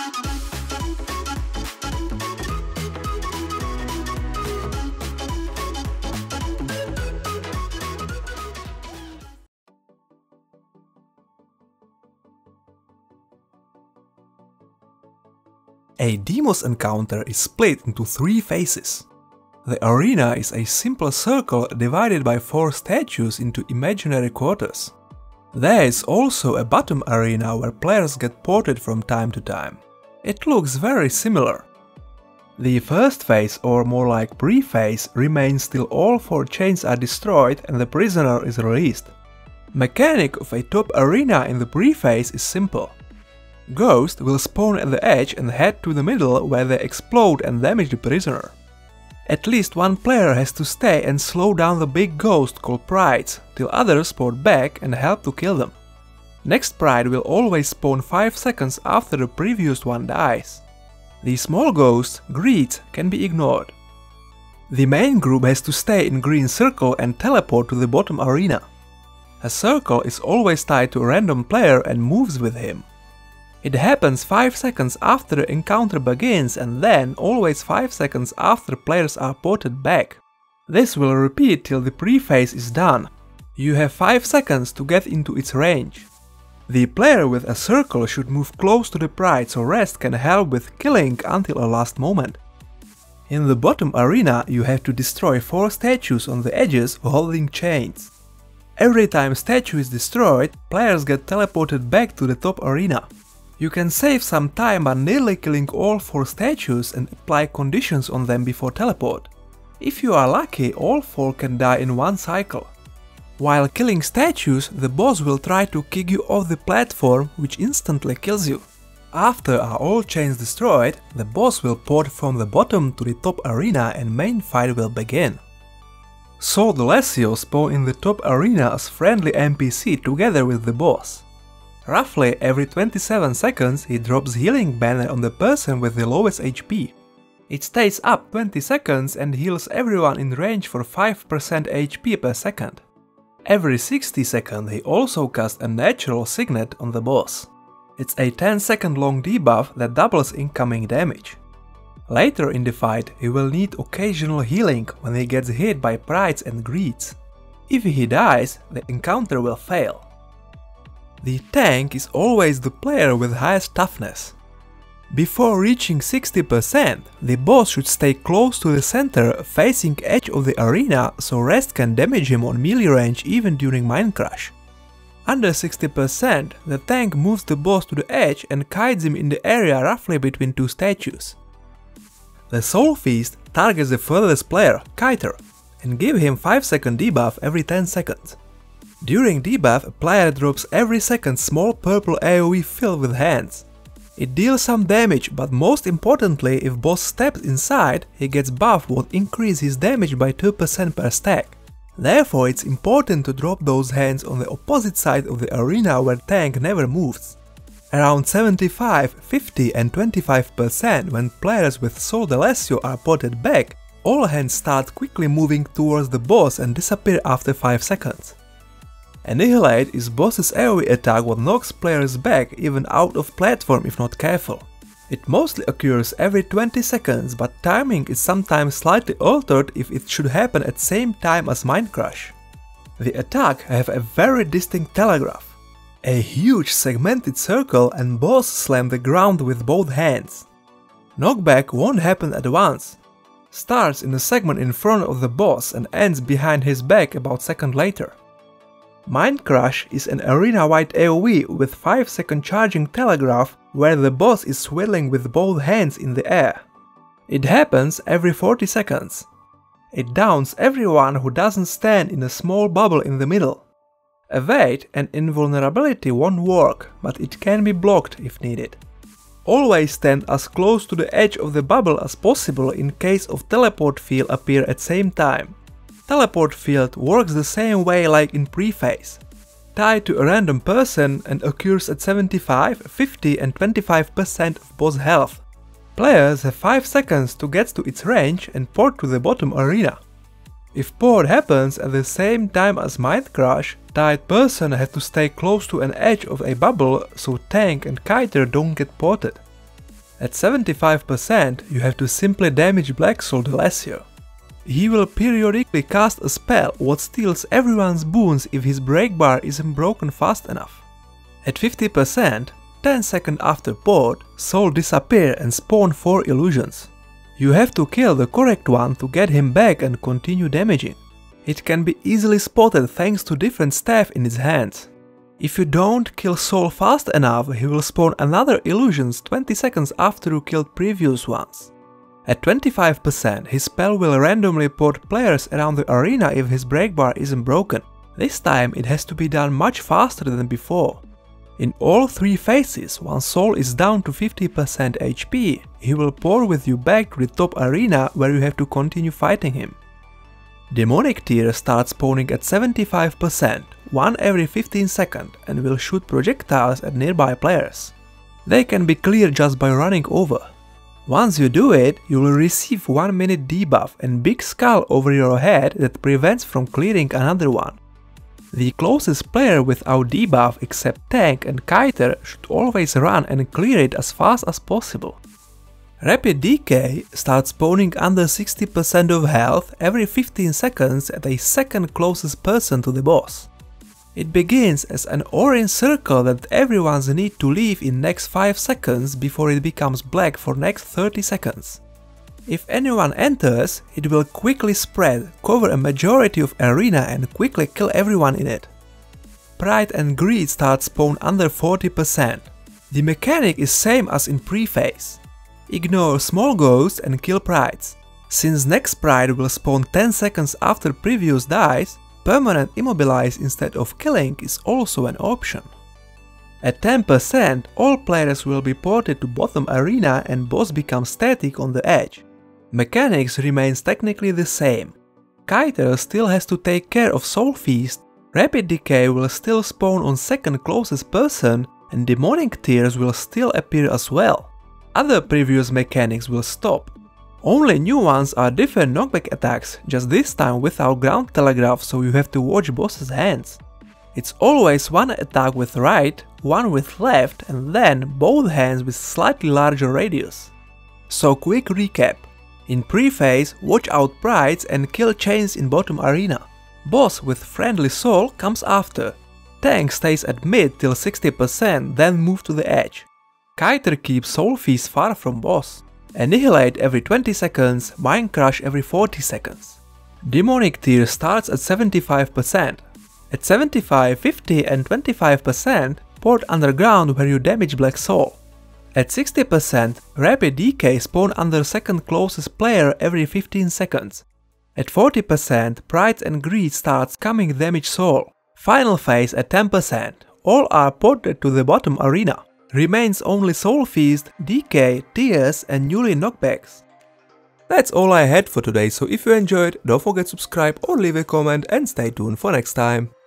A Deimos encounter is split into 3 phases. The arena is a simple circle divided by 4 statues into imaginary quarters. There is also a bottom arena where players get ported from time to time. It looks very similar. The first phase, or more like pre-phase, remains till all 4 chains are destroyed and the prisoner is released. Mechanic of a top arena in the pre-phase is simple. Ghosts will spawn at the edge and head to the middle where they explode and damage the prisoner. At least one player has to stay and slow down the big ghost called Prides, till others spawn back and help to kill them. Next Pride will always spawn 5 seconds after the previous one dies. The small ghosts, Greeds, can be ignored. The main group has to stay in green circle and teleport to the bottom arena. A circle is always tied to a random player and moves with him. It happens 5 seconds after the encounter begins and then always 5 seconds after players are ported back. This will repeat till the pre-phase is done. You have 5 seconds to get into its range. The player with a circle should move close to the Pride so rest can help with killing until a last moment. In the bottom arena you have to destroy 4 statues on the edges holding chains. Every time statue is destroyed, players get teleported back to the top arena. You can save some time by nearly killing all 4 statues and apply conditions on them before teleport. If you are lucky, all 4 can die in one cycle. While killing statues, the boss will try to kick you off the platform, which instantly kills you. After are all chains destroyed, the boss will port from the bottom to the top arena and main fight will begin. Sol D'Alessio spawn in the top arena as friendly NPC together with the boss. Roughly every 27 seconds he drops healing banner on the person with the lowest HP. It stays up 20 seconds and heals everyone in range for 5% HP per second. Every 60 seconds he also casts a natural signet on the boss. It's a 10-second long debuff that doubles incoming damage. Later in the fight he will need occasional healing when he gets hit by Prides and Greeds. If he dies, the encounter will fail. The tank is always the player with highest toughness. Before reaching 60%, the boss should stay close to the center facing edge of the arena so rest can damage him on melee range even during Mind Crush. Under 60%, the tank moves the boss to the edge and kites him in the area roughly between 2 statues. The Soul Feast targets the furthest player, Kiter, and give him 5-second debuff every 10 seconds. During debuff, a player drops every second small purple AoE filled with hands. It deals some damage, but most importantly, if boss steps inside, he gets buff what increase his damage by 2% per stack. Therefore it's important to drop those hands on the opposite side of the arena where tank never moves. Around 75, 50 and 25% when players with Sol D'Alessio are ported back, all hands start quickly moving towards the boss and disappear after 5 seconds. Annihilate is boss's AoE attack what knocks players back even out of platform if not careful. It mostly occurs every 20 seconds, but timing is sometimes slightly altered if it should happen at same time as Mind Crush. The attack have a very distinct telegraph. A huge segmented circle and boss slam the ground with both hands. Knockback won't happen at once. Starts in a segment in front of the boss and ends behind his back about a second later. Mind Crush is an arena-wide AoE with 5-second charging telegraph where the boss is swirling with both hands in the air. It happens every 40 seconds. It downs everyone who doesn't stand in a small bubble in the middle. Evade and invulnerability won't work, but it can be blocked if needed. Always stand as close to the edge of the bubble as possible in case of teleport field appear at same time. Teleport field works the same way like in pre-phase. Tied to a random person and occurs at 75, 50 and 25% of boss health. Players have 5 seconds to get to its range and port to the bottom arena. If port happens at the same time as Mind Crush, tied person has to stay close to an edge of a bubble so tank and Kiter don't get ported. At 75%, you have to simply damage Black Soul Delacier. He will periodically cast a spell what steals everyone's boons if his break bar isn't broken fast enough. At 50%, 10 seconds after port, Soul disappear and spawn 4 illusions. You have to kill the correct one to get him back and continue damaging. It can be easily spotted thanks to different staff in his hands. If you don't kill Soul fast enough, he will spawn another illusions 20 seconds after you killed previous ones. At 25%, his spell will randomly port players around the arena if his break bar isn't broken. This time it has to be done much faster than before. In all 3 phases, once Soul is down to 50% HP, he will pour with you back to the top arena where you have to continue fighting him. Demonic Tear starts spawning at 75%, one every 15 seconds, and will shoot projectiles at nearby players. They can be cleared just by running over. Once you do it, you will receive 1 minute debuff and big skull over your head that prevents from clearing another one. The closest player without debuff except Tank and Kiter should always run and clear it as fast as possible. Rapid Decay starts spawning under 60% of health every 15 seconds at a second closest person to the boss. It begins as an orange circle that everyone's need to leave in next 5 seconds before it becomes black for next 30 seconds. If anyone enters, it will quickly spread, cover a majority of arena and quickly kill everyone in it. Pride and Greed start spawn under 40%. The mechanic is same as in pre-phase. Ignore small ghosts and kill prides. Since next pride will spawn 10 seconds after previous dies, permanent immobilize instead of killing is also an option. At 10%, all players will be ported to bottom arena and boss becomes static on the edge. Mechanics remains technically the same. Kiter still has to take care of Soul Feast, Rapid Decay will still spawn on second closest person, and Demonic Tears will still appear as well. Other previous mechanics will stop. Only new ones are different knockback attacks, just this time without ground telegraph, so you have to watch boss's hands. It's always one attack with right, one with left, and then both hands with slightly larger radius. So quick recap. In pre-phase, watch out prides and kill chains in bottom arena. Boss with friendly soul comes after. Tank stays at mid till 60%, then move to the edge. Kiter keeps Soul Feast far from boss. Annihilate every 20 seconds, Mind Crush every 40 seconds. Demonic Tear starts at 75%. At 75, 50 and 25%, port underground where you damage Black Soul. At 60%, Rapid Decay spawn under second closest player every 15 seconds. At 40%, Pride and Greed starts coming damage Soul. Final phase at 10%, all are ported to the bottom arena. Remains only Soul Feast, Decay, Tears and newly knockbacks. That's all I had for today, so if you enjoyed, don't forget to subscribe or leave a comment and stay tuned for next time.